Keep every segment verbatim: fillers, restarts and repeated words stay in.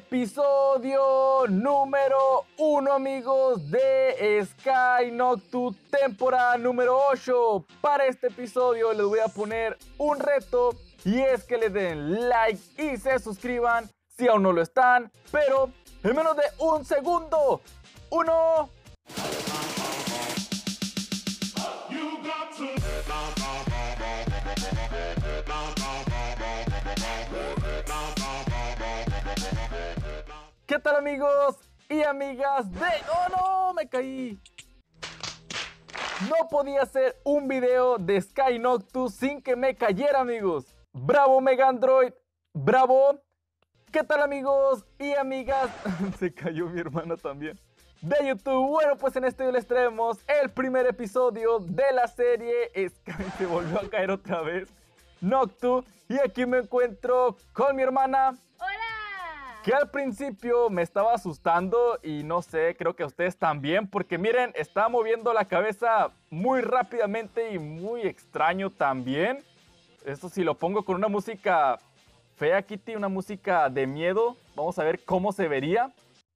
Episodio número uno, amigos, de Sky Noctu, temporada número ocho. Para este episodio les voy a poner un reto, y es que le den like y se suscriban si aún no lo están, pero en menos de un segundo. Uno. ¿Qué tal, amigos y amigas de... ¡Oh, no! ¡Me caí! No podía hacer un video de Sky Noctu sin que me cayera, amigos. ¡Bravo, Mega Android! ¡Bravo! ¿Qué tal, amigos y amigas? Se cayó mi hermana también. De YouTube. Bueno, pues en este video les traemos el primer episodio de la serie Sky. Se volvió a caer otra vez Noctu. Y aquí me encuentro con mi hermana, que al principio me estaba asustando y no sé, creo que ustedes también, porque miren, estaba moviendo la cabeza muy rápidamente y muy extraño también. Esto si lo pongo con una música fea, Kitty, una música de miedo, vamos a ver cómo se vería.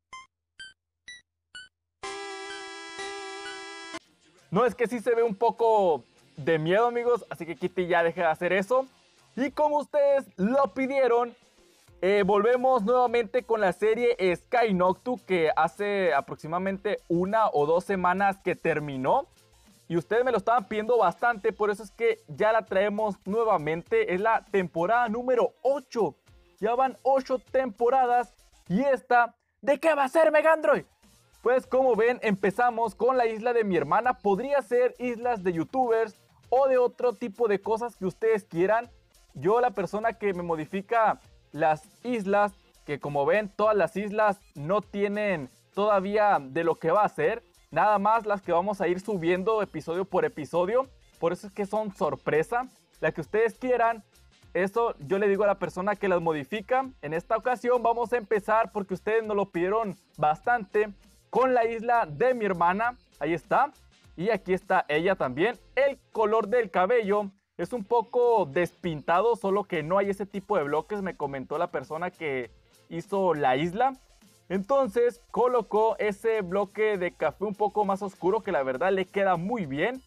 No, es que sí se ve un poco de miedo, amigos, así que Kitty ya deje de hacer eso. Y como ustedes lo pidieron, Eh, volvemos nuevamente con la serie Sky Noctu, que hace aproximadamente una o dos semanas que terminó. Y ustedes me lo estaban pidiendo bastante, por eso es que ya la traemos nuevamente. Es la temporada número ocho. Ya van ocho temporadas. Y esta, ¿de qué va a ser, Mega Android? Pues como ven, empezamos con la isla de mi hermana. Podría ser islas de youtubers o de otro tipo de cosas que ustedes quieran. Yo, la persona que me modifica las islas, que como ven todas las islas no tienen todavía de lo que va a ser, nada más las que vamos a ir subiendo episodio por episodio, por eso es que son sorpresa. La que ustedes quieran, eso yo le digo a la persona que las modifica. En esta ocasión vamos a empezar, porque ustedes nos lo pidieron bastante, con la isla de mi hermana. Ahí está, y aquí está ella también. El color del cabello es un poco despintado, solo que no hay ese tipo de bloques, me comentó la persona que hizo la isla. Entonces colocó ese bloque de café un poco más oscuro, que la verdad le queda muy bien.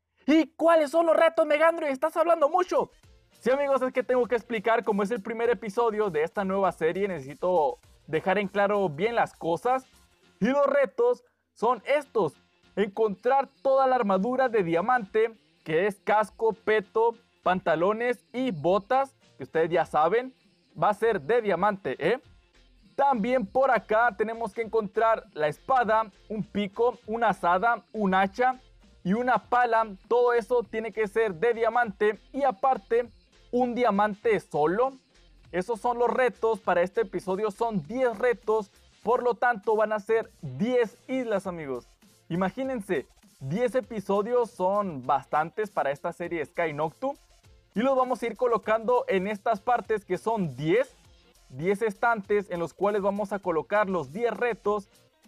¿Y cuáles son los retos, Mega Android? ¿Estás hablando mucho? Sí, amigos, es que tengo que explicar, como es el primer episodio de esta nueva serie, necesito dejar en claro bien las cosas. Y los retos son estos: encontrar toda la armadura de diamante, que es casco, peto, pantalones y botas, que ustedes ya saben, va a ser de diamante, ¿eh? También por acá tenemos que encontrar la espada, un pico, una azada, un hacha y una pala. Todo eso tiene que ser de diamante, y aparte un diamante solo. Esos son los retos para este episodio, son diez retos, por lo tanto van a ser diez islas, amigos. Imagínense, diez episodios son bastantes para esta serie Sky Noctu. Y los vamos a ir colocando en estas partes, que son diez. diez estantes en los cuales vamos a colocar los diez retos.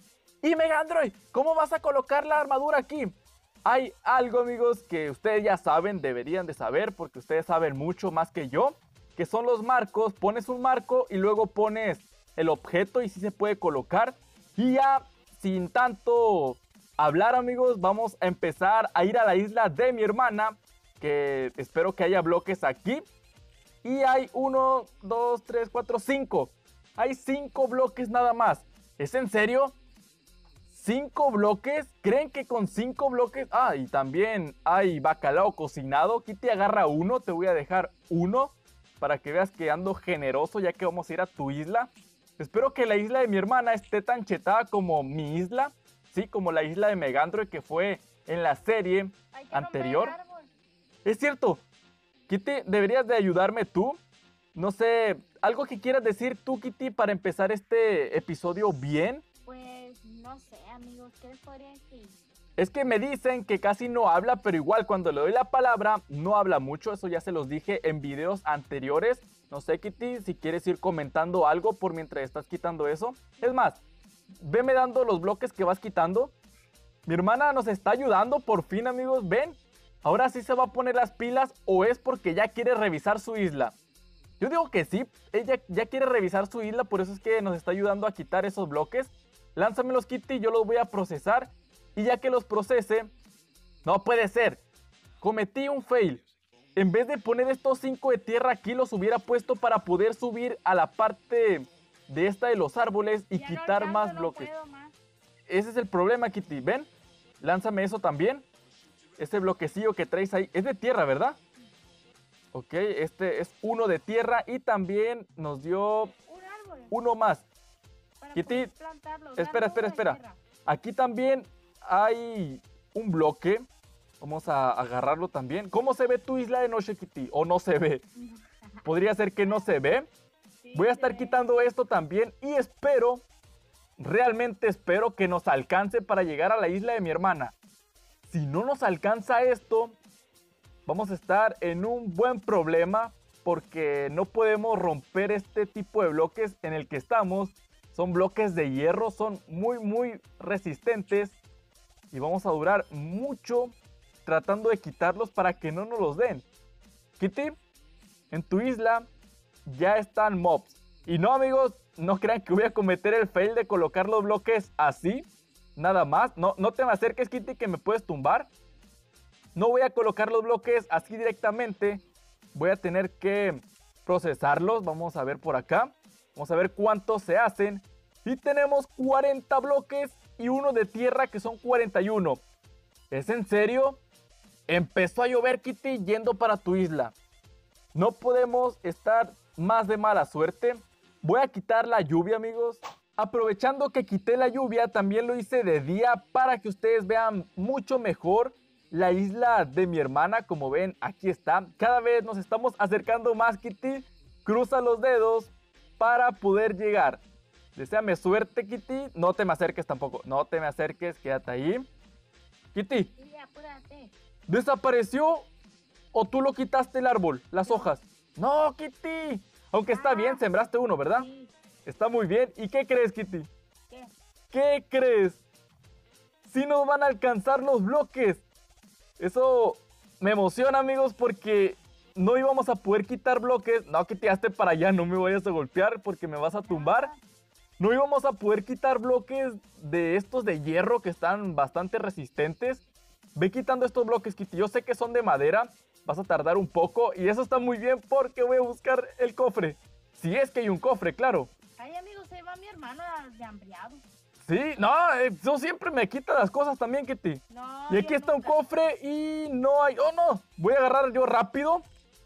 Y Mega Android, ¿cómo vas a colocar la armadura aquí? Hay algo, amigos, que ustedes ya saben, deberían de saber, porque ustedes saben mucho más que yo, que son los marcos. Pones un marco y luego pones el objeto y sí se puede colocar. Y ya sin tanto hablar, amigos, vamos a empezar a ir a la isla de mi hermana, que espero que haya bloques aquí. Y hay uno, dos, tres, cuatro, cinco. Hay cinco bloques nada más. ¿Es en serio? ¿Cinco bloques? ¿Creen que con cinco bloques? Ah, y también hay bacalao cocinado. Kitty, agarra uno, te voy a dejar uno para que veas que ando generoso, ya que vamos a ir a tu isla. Espero que la isla de mi hermana esté tan chetada como mi isla. Sí, como la isla de Mega Android, que fue en la serie anterior. Es cierto. Kitty, deberías de ayudarme tú. No sé, algo que quieras decir tú, Kitty, para empezar este episodio bien. Pues no sé, amigos, ¿qué les podría decir? Es que me dicen que casi no habla, pero igual cuando le doy la palabra no habla mucho. Eso ya se los dije en videos anteriores. No sé, Kitty, si quieres ir comentando algo por mientras estás quitando eso. Es más, veme dando los bloques que vas quitando. Mi hermana nos está ayudando por fin, amigos. ¿Ven? Ahora sí se va a poner las pilas, o es porque ya quiere revisar su isla. Yo digo que sí. Ella ya quiere revisar su isla, por eso es que nos está ayudando a quitar esos bloques. Lánzamelos, Kitty, yo los voy a procesar. Y ya que los procese... No puede ser. Cometí un fail. En vez de poner estos cinco de tierra aquí, los hubiera puesto para poder subir a la parte de esta de los árboles y Ya no quitar alcanzo, más no bloques. puedo más. Ese es el problema, Kitty. ¿Ven? Lánzame eso también. Ese bloquecillo que traes ahí. Es de tierra, ¿verdad? Ok, este es uno de tierra y también nos dio Un árbol. uno más. Para Kitty, poder plantarlo, o sea, Espera, todo espera, de espera. tierra. Aquí también hay un bloque. Vamos a agarrarlo también. ¿Cómo se ve tu isla de noche, Kitty? ¿O no se ve? Podría ser que no se ve. Sí, Voy a se estar ve. quitando esto también y espero, realmente espero que nos alcance para llegar a la isla de mi hermana. Si no nos alcanza esto, vamos a estar en un buen problema porque no podemos romper este tipo de bloques en el que estamos. Son bloques de hierro, son muy muy resistentes y vamos a durar mucho tratando de quitarlos para que no nos los den. Kitty, en tu isla ya están mobs. Y no, amigos, no crean que voy a cometer el fail de colocar los bloques así, nada más. No, no te me acerques, Kitty, que me puedes tumbar. No voy a colocar los bloques así directamente. Voy a tener que procesarlos. Vamos a ver por acá. Vamos a ver cuántos se hacen. Y tenemos cuarenta bloques y uno de tierra que son cuarenta y uno. ¿Es en serio? Empezó a llover, Kitty, yendo para tu isla. No podemos estar más de mala suerte. Voy a quitar la lluvia, amigos. Aprovechando que quité la lluvia, también lo hice de día para que ustedes vean mucho mejor la isla de mi hermana. Como ven, aquí está. Cada vez nos estamos acercando más, Kitty. Cruza los dedos para poder llegar. Deséame suerte, Kitty. No te me acerques tampoco. No te me acerques, quédate ahí. Kitty, Sí, apúrate. ¿desapareció o tú lo quitaste el árbol, las hojas? No, Kitty. Aunque está bien, sembraste uno, ¿verdad? Sí. Está muy bien. ¿Y qué crees, Kitty? ¿Qué? ¿Qué crees? Sí nos van a alcanzar los bloques. Eso me emociona, amigos, porque no íbamos a poder quitar bloques. No, Kitty, hazte para allá, no me vayas a golpear porque me vas a tumbar. No íbamos a poder quitar bloques de estos de hierro que están bastante resistentes. Ve quitando estos bloques, Kitty. Yo sé que son de madera. Vas a tardar un poco y eso está muy bien porque voy a buscar el cofre. Si es que hay un cofre, claro. Ay, amigos, se va mi hermano de hambriado. Sí, no, eh, tú siempre me quitas las cosas también, Kitty. No, Y aquí yo está un nunca. cofre y no hay... ¡Oh, no! Voy a agarrar yo rápido.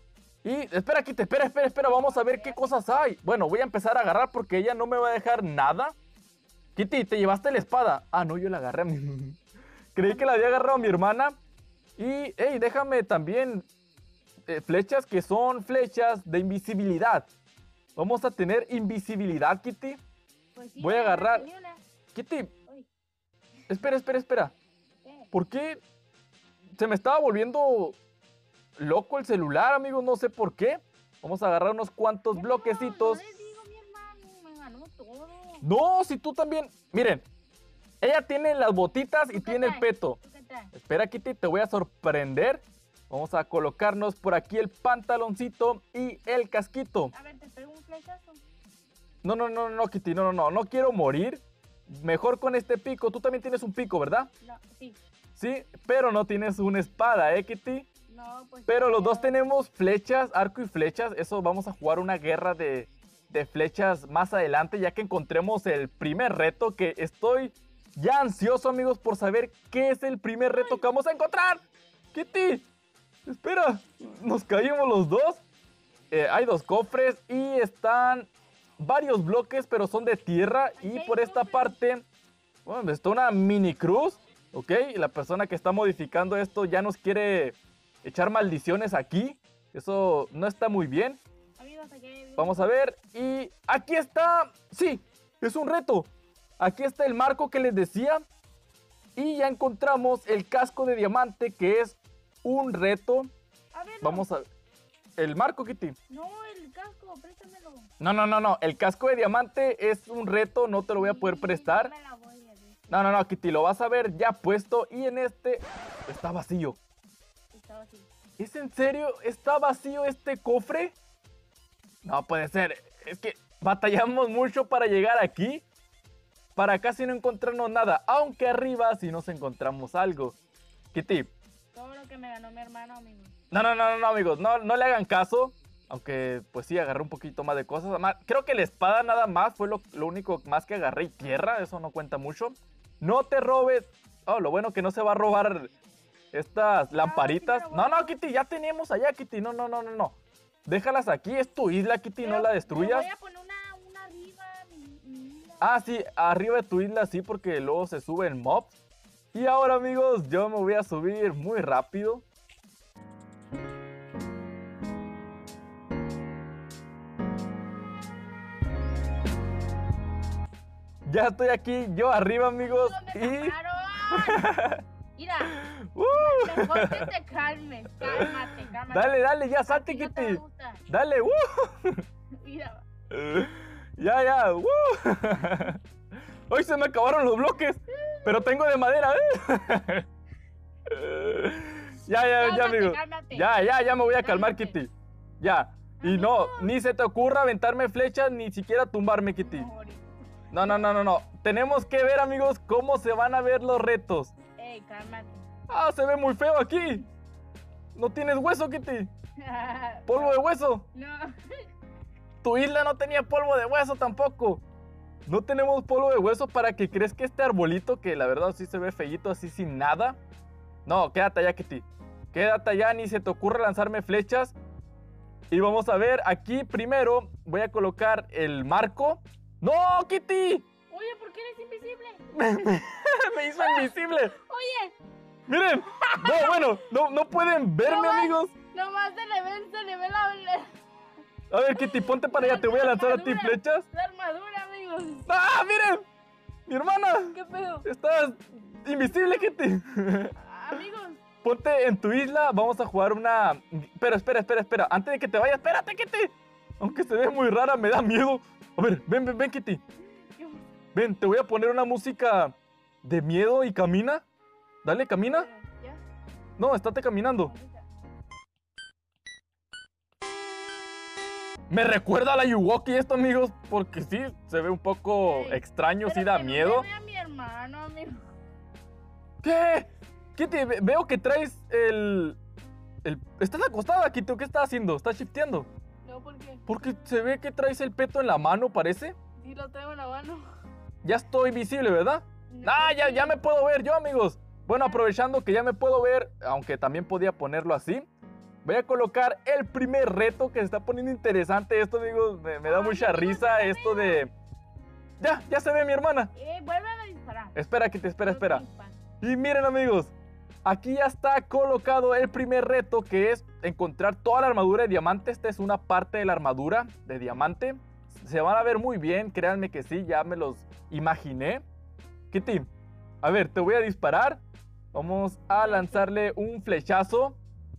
Y espera, Kitty, espera, espera, espera. Vamos a ver qué cosas hay. Bueno, voy a empezar a agarrar porque ella no me va a dejar nada. Kitty, ¿te llevaste la espada? Ah, no, yo la agarré a mi... Creí que la había agarrado a mi hermana. Y, hey, déjame también eh, flechas que son flechas de invisibilidad. Vamos a tener invisibilidad, Kitty. Pues sí, voy a ya agarrar- tenía una. Kitty, Uy, espera, espera, espera. ¿qué? ¿Por qué se me estaba volviendo loco el celular, amigos? No sé por qué. Vamos a agarrar unos cuantos No, bloquecitos. No les digo, mi hermano, me ganó todo. No, si tú también... Miren, ella tiene las botitas y ¿Tú qué tiene el traes? peto. ¿Tú qué traes? Espera, Kitty, te voy a sorprender. Vamos a colocarnos por aquí el pantaloncito y el casquito. A ver, te pego un flechazo. No, no, no, no, Kitty, no, no, no, no quiero morir. Mejor con este pico. Tú también tienes un pico, ¿verdad? No, sí. Sí, pero no tienes una espada, ¿eh, Kitty? No, pues. Pero los dos pero- tenemos flechas, arco y flechas. Eso vamos a jugar una guerra de, de flechas más adelante, ya que encontremos el primer reto, que estoy ya ansioso, amigos, por saber qué es el primer reto que vamos a encontrar. Kitty, espera, nos caímos los dos. Eh, hay dos cofres y están varios bloques, pero son de tierra. Y Aquí por hay esta cofres. parte, bueno, está una mini cruz, ¿ok? Y la persona que está modificando esto ya nos quiere echar maldiciones aquí. Eso no está muy bien. Amigos, aquí hay- Vamos a ver. Y aquí está. Sí, es un reto. Aquí está el marco que les decía. Y ya encontramos el casco de diamante, que es un reto. A ver, no. Vamos a... El marco, Kitty. No, el casco, préstamelo. No, no, no, no. El casco de diamante es un reto. No te lo voy a poder Sí, prestar. no me la voy a decir. No, no, no, Kitty. Lo vas a ver ya puesto. Y en este está vacío. Estaba así. ¿Es en serio? ¿Está vacío este cofre? No puede ser. Es que batallamos mucho para llegar aquí. Para casi no encontrarnos nada. Aunque arriba sí nos encontramos algo. Kitty. Todo lo que me ganó mi hermano, amigo. No, no, no, no, no, amigos. No, no le hagan caso. Aunque, pues sí, agarré un poquito más de cosas. Además, creo que la espada nada más fue lo, lo único más que agarré. Y tierra, eso no cuenta mucho. No te robes. Oh, lo bueno que no se va a robar estas lamparitas. sí me No, robó. no, Kitty, ya teníamos allá, Kitty. No, no, no, no, no. Déjalas aquí, es tu isla, Kitty, Pero- no la destruyas. pero voy a poner una, una arriba, mi, mi isla. Ah, sí, arriba de tu isla sí, porque luego se suben mobs. Y ahora, amigos, yo me voy a subir muy rápido. Ya estoy aquí, yo arriba, amigos. ¿Dónde Y... taparon? Mira, ¡Uh! mejor que te calmes. Cálmate, cálmate. Dale, dale, ya salte, Si no te va a Kitty. gustar. Dale, ¡uh! Mira, Ya, ya, ¡uh! Hoy se me acabaron los bloques, pero tengo de madera, ¿eh? Ya, ya, ya, Cálmate, amigos. cálmate. Ya, ya, ya me voy a calmar, Cálmate. Kitty. Ya. Y no, Amigo. ni se te ocurra aventarme flechas, ni siquiera tumbarme, Kitty. no, ahorita. No, no, no, no, no. Tenemos que ver, amigos, cómo se van a ver los retos. Ey, cálmate. Ah, se ve muy feo aquí. No tienes hueso, Kitty. Polvo de hueso. No. Tu isla no tenía polvo de hueso tampoco. No tenemos polvo de hueso para que crezca este arbolito que la verdad sí se ve feíto así sin nada. No, quédate allá, Kitty. Quédate allá, ni se te ocurre lanzarme flechas. Y vamos a ver, aquí primero voy a colocar el marco. ¡No, Kitty! Oye, ¿por qué eres invisible? Me, me- me hizo invisible. Oye, Miren. No, bueno, no, no pueden verme, No, amigos. nomás se le ve, se le ve la, A ver, Kitty, ponte para allá. Te voy a lanzar a ti flechas. la armadura, amigos. ¡Ah, miren! ¡Mi hermana! ¿Qué pedo? Estás invisible, Kitty. Amigos, Ponte en tu isla, vamos a jugar una... Pero espera, espera, espera. Antes de que te vayas, espérate, Kitty. Aunque se ve muy rara, me da miedo. A ver, ven, ven, ven, Kitty. ¿qué- Ven, te voy a poner una música de miedo y camina. Dale, camina. ¿Ya? No, estate caminando. Ahorita. Me recuerda a la Yuwoki esto, amigos, porque sí, se ve un poco Ey, extraño, sí Pero da que no miedo. me vea mi hermano, amigo. ¿Qué? Kitty, ve- veo que traes el... el... ¿Estás acostada, Kitty? ¿O qué estás haciendo? ¿Estás shifteando? No, ¿por qué? Porque se ve que traes el peto en la mano, parece. Sí lo traigo en la mano. Ya estoy visible, ¿verdad? No, Ah, ya, sí. ya me puedo ver yo, amigos. Bueno, aprovechando que ya me puedo ver, aunque también podía ponerlo así, voy a colocar el primer reto que se está poniendo interesante. Esto, amigos, me, me da Ay, mucha amigo, risa. no Esto veo. de... Ya, ya se ve mi hermana. Eh, vuelve a disparar. Espera, Kitty, espera, No te espera. dispares. Y miren, amigos, aquí ya está colocado el primer reto, que es encontrar toda la armadura de diamante. Esta es una parte de la armadura de diamante. Se van a ver muy bien, créanme que sí, ya me los imaginé. Kitty, a ver, te voy a disparar. Vamos a lanzarle un flechazo.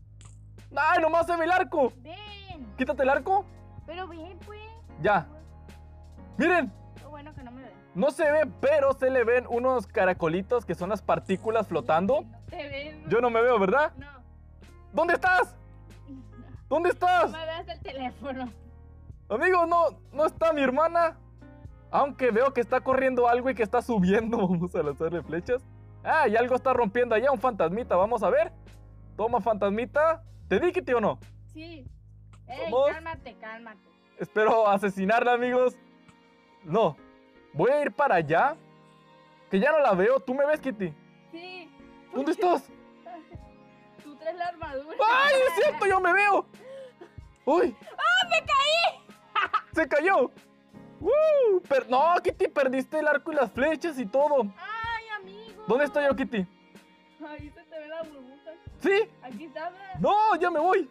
¡Ay, nomás se ve el arco! Ven. Quítate el arco. Pero ven, pues. Ya. Miren, Qué bueno que no me ven. no se ve, pero se le ven unos caracolitos que son las partículas flotando. No te ven. Yo no me veo, ¿verdad? No. ¿Dónde estás? ¿Dónde No estás? me veas el teléfono. Amigos, no, no está mi hermana. Aunque veo que está corriendo algo y que está subiendo. Vamos a lanzarle flechas. Ah, y algo está rompiendo allá, un fantasmita. Vamos a ver. Toma, fantasmita. ¿Te di, Kitty, o no? Sí. Ey, ¿Vamos? cálmate, cálmate. Espero asesinarla, amigos. No. Voy a ir para allá. Que ya no la veo. ¿Tú me ves, Kitty? Sí. ¿Dónde estás? Tú traes la armadura. ¡Ay, es cierto! ¡Yo me veo! ¡Uy! ¡Ah, me caí! ¡Se cayó! ¡Uh! Per- no, Kitty, perdiste el arco y las flechas y todo. Ay, amigo. ¿Dónde estoy yo, Kitty? Ahí se te ve la burbuja. ¿Sí? Aquí está. ¿verdad? ¡No! ¡Ya me voy!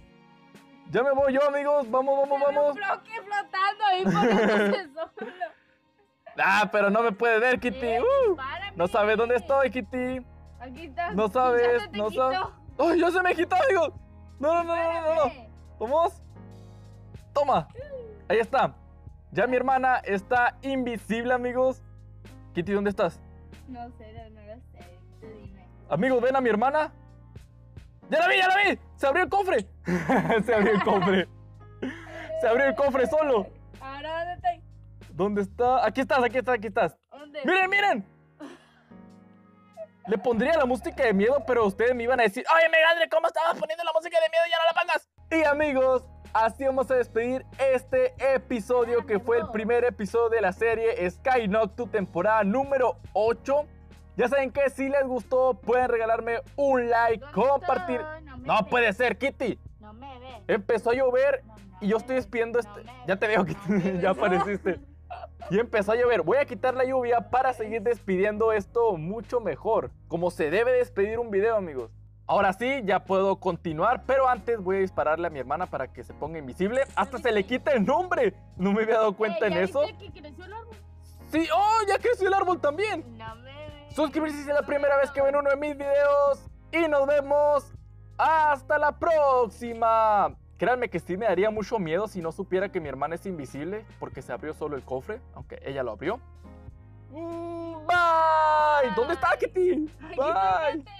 Ya me voy yo, amigos. Vamos, vamos, Se ve vamos. un bloque flotando ahí poniéndose solo. Ah, pero no me puede ver, Kitty. Eh, ¡Uh! dispárame. No sabes dónde estoy, Kitty. Aquí está. No Ya sabes, se te no quitó. sabes. ¡Ay, ya se me quitó, amigos! No, no, no, no, no, no. Espérame. ¿Vamos? Toma. Ahí está. Ya mi hermana está invisible, amigos. Kitty, ¿dónde estás? No sé, no lo sé. Tú dime. Amigos, ¿ven a mi hermana? ¡Ya la vi, ya la vi! ¡Se abrió el cofre! Se abrió el cofre. Se abrió el cofre solo. Ahora, ¿dónde estoy? ¿Dónde está? Aquí estás, aquí estás, aquí estás. ¿Dónde? ¡Miren, miren! Le pondría la música de miedo, pero ustedes me iban a decir: oye, Megadre, ¿cómo estabas poniendo la música de miedo? ¡Ya no la pongas! Y amigos, así vamos a despedir este episodio, que fue el primer episodio de la serie Sky Noctu, temporada número ocho. Ya saben que si les gustó, pueden regalarme un like, ¿Dónde compartir. estoy? No me No ve. puede ser, Kitty. No me ve. Empezó a llover No me y yo ve. estoy despidiendo No este... me Ya ve. te veo, Kitty. No me Ya ve. apareciste. Y empezó a llover. Voy a quitar la lluvia para seguir despidiendo esto mucho mejor, como se debe despedir un video, amigos. Ahora sí, ya puedo continuar, pero antes voy a dispararle a mi hermana para que se ponga invisible. Hasta se le quita el nombre. No me había dado cuenta Eh, en ¿ya eso. viste que creció el árbol? Sí, oh, ya creció el árbol también. No me ve. Suscribirse si es la primera vez que ven uno de mis videos. Y nos vemos hasta la próxima. Créanme que sí me daría mucho miedo si no supiera que mi hermana es invisible, porque se abrió solo el cofre, aunque ella lo abrió. Mm, Bye. ¿Dónde está Kitty? Aquí Bye. te